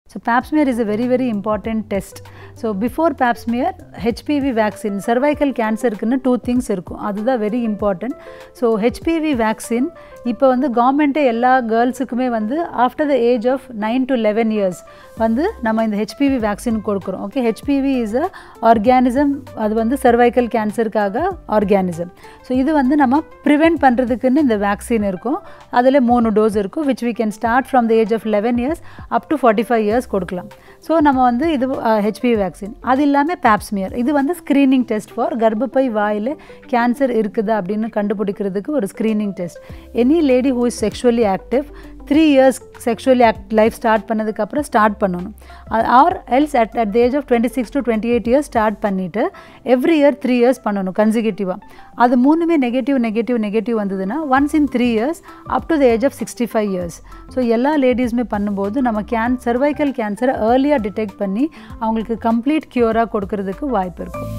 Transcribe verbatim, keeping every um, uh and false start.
So Pap smear is a very very important test. So before Pap smear, H P V vaccine, cervical cancer க்குன்னு two things இருக்கும். அதுதான் very important. So H P V vaccine இப்போ வந்து government எல்லா girlsக்குமே வந்து after the age of nine to eleven years வந்து நம்ம இந்த H P V vaccine கொடுக்கிறோம். Okay, H P V is a organism, அது வந்து cervical cancerக்காக organism. So இது வந்து நம்ம prevent பண்றதுக்குன்னு இந்த vaccine இருக்கும். அதிலே மூணு டோஸ் இருக்கும், which we can start from the age of eleven years up to forty-five years கொடுக்கலாம். ஸோ நம்ம வந்து இது H P V வேக்சின். அது இல்லாமல் Pap smear, இது வந்து ஸ்க்ரீனிங் டெஸ்ட் ஃபார் கர்ப்பப்பை வாயில் கேன்சர் இருக்குதா அப்படின்னு கண்டுபிடிக்கிறதுக்கு ஒரு screening test. Any lady who is sexually active three years sexually act life start பண்ணதுக்கப்புறம் ஸ்டார்ட் பண்ணணும். Or else at at the age of twenty six to twenty eight years start பண்ணிவிட்டு every year three years பண்ணணும் கன்சிக்யூட்டிவாக. அது மூணுமே negative negative negative வந்ததுன்னா once in three years up to the age of sixty five years. So எல்லா லேடிஸுமே பண்ணும்போது நம்ம கேன் சர்வைக்கல் கேன்சரை ஏர்லியாக டிடெக்ட் பண்ணி அவங்களுக்கு கம்ப்ளீட் க்யூராக கொடுக்கறதுக்கு வாய்ப்பு இருக்கும்.